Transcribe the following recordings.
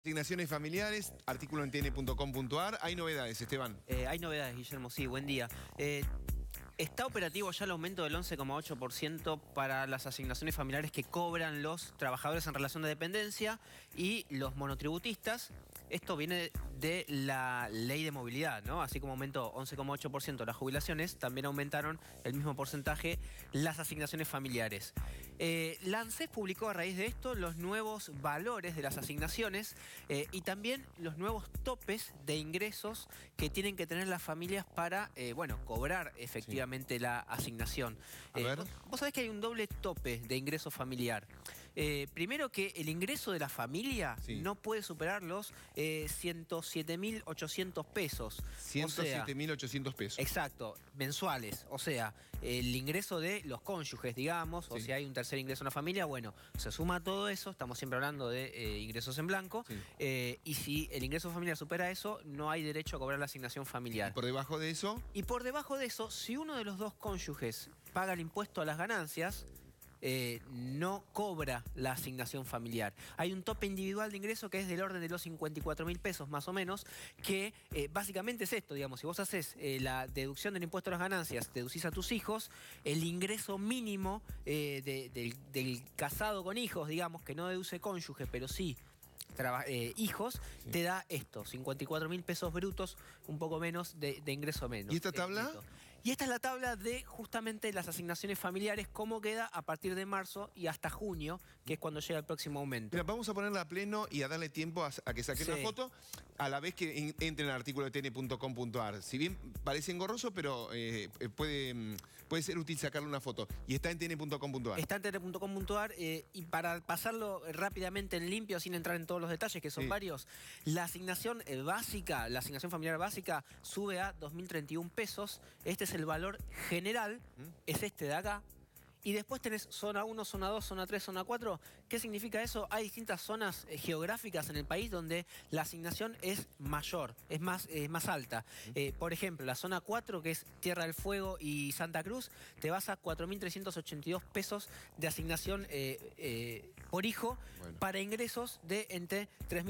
Asignaciones familiares, artículo en tn.com.ar. Hay novedades, Esteban. Hay novedades, Guillermo, sí, buen día. Está operativo ya el aumento del 11,8% para las asignaciones familiares que cobran los trabajadores en relación de dependencia y los monotributistas. Esto viene de la ley de movilidad, ¿no? Así como aumentó 11,8% las jubilaciones, también aumentaron el mismo porcentaje las asignaciones familiares. La ANSES publicó a raíz de esto los nuevos valores de las asignaciones y también los nuevos topes de ingresos que tienen que tener las familias para, cobrar efectivamente la asignación. A ver. Vos sabés que hay un doble tope de ingreso familiar. Primero que el ingreso de la familia no puede superar los 107.800 pesos. 107.800 pesos. Exacto, mensuales. O sea, el ingreso de los cónyuges, digamos, o si hay un tercer ingreso en la familia, bueno, se suma todo eso, estamos siempre hablando de ingresos en blanco, y si el ingreso familiar supera eso, no hay derecho a cobrar la asignación familiar. ¿Y por debajo de eso? Y por debajo de eso, si uno de los dos cónyuges paga el impuesto a las ganancias, no cobra la asignación familiar. Hay un tope individual de ingreso que es del orden de los 54.000 pesos más o menos, que básicamente es esto, digamos, si vos haces la deducción del impuesto a las ganancias, deducís a tus hijos, el ingreso mínimo del casado con hijos, digamos, que no deduce cónyuge, pero sí hijos, te da esto, 54.000 pesos brutos, un poco menos de ingreso menos. ¿Y esta tabla? Y esta es la tabla de justamente las asignaciones familiares, cómo queda a partir de marzo y hasta junio, que es cuando llega el próximo aumento. Mira, vamos a ponerla a pleno y a darle tiempo a que saquen una foto a la vez que entren al artículo de tn.com.ar. Si bien parece engorroso, pero puede ser útil sacarle una foto. Y está en tn.com.ar. Está en tn.com.ar y para pasarlo rápidamente en limpio, sin entrar en todos los detalles, que son varios, la asignación básica, la asignación familiar básica sube a 2.031 pesos. Este es el valor general, es este de acá. Y después tenés zona 1, zona 2, zona 3, zona 4. ¿Qué significa eso? Hay distintas zonas geográficas en el país donde la asignación es mayor, es más alta. Por ejemplo, la zona 4, que es Tierra del Fuego y Santa Cruz, te vas a 4.382 pesos de asignación por hijo para ingresos de entre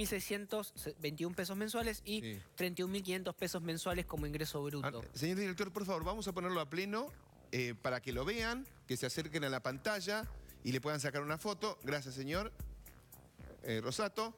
3.621 pesos mensuales y 31.500 pesos mensuales como ingreso bruto. Señor director, por favor, vamos a ponerlo a pleno. Para que lo vean, que se acerquen a la pantalla y le puedan sacar una foto. Gracias, señor Rosato.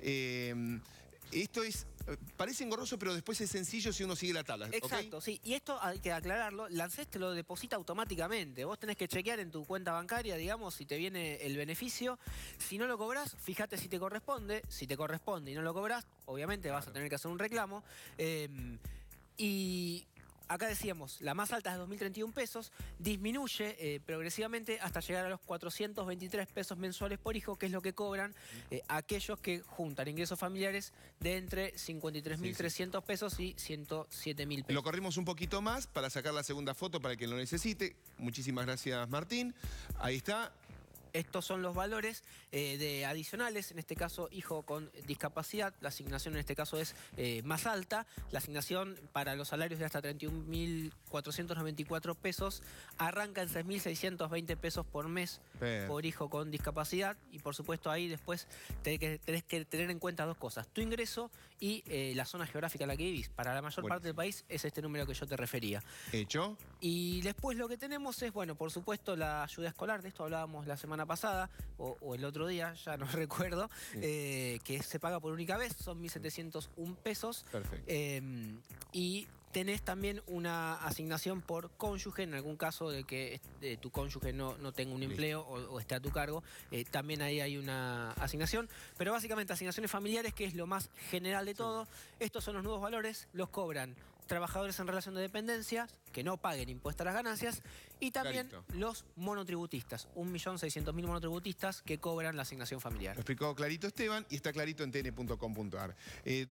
Esto parece engorroso, pero después es sencillo si uno sigue la tabla. Exacto, sí. Y esto hay que aclararlo, la ANSES te lo deposita automáticamente. Vos tenés que chequear en tu cuenta bancaria, digamos, si te viene el beneficio. Si no lo cobrás, fíjate si te corresponde. Si te corresponde y no lo cobrás, obviamente vas a tener que hacer un reclamo. Y acá decíamos, la más alta es de 2.031 pesos, disminuye progresivamente hasta llegar a los 423 pesos mensuales por hijo, que es lo que cobran aquellos que juntan ingresos familiares de entre 53.300 pesos y 107.000 pesos. Lo corrimos un poquito más para sacar la segunda foto para quien lo necesite. Muchísimas gracias, Martín. Ahí está. Estos son los valores de adicionales, en este caso hijo con discapacidad, la asignación en este caso es más alta, la asignación para los salarios de hasta 31.494 pesos arranca en 6.620 pesos por mes por hijo con discapacidad y por supuesto ahí después tenés que tener en cuenta dos cosas, tu ingreso y la zona geográfica en la que vivís. Para la mayor parte del país es este número que yo te refería. Hecho. Y después lo que tenemos es, bueno, por supuesto la ayuda escolar, de esto hablábamos la semana pasada o el otro día, ya no recuerdo, que se paga por única vez, son 1.701 pesos. Perfecto. Y tenés también una asignación por cónyuge, en algún caso de que tu cónyuge no tenga un empleo o esté a tu cargo, también ahí hay una asignación. Pero básicamente asignaciones familiares, que es lo más general de todo. Estos son los nuevos valores, los cobran trabajadores en relación de dependencia, que no paguen impuesto a las ganancias, y también los monotributistas, 1.600.000 monotributistas que cobran la asignación familiar. Lo explicó clarito Esteban y está clarito en tn.com.ar.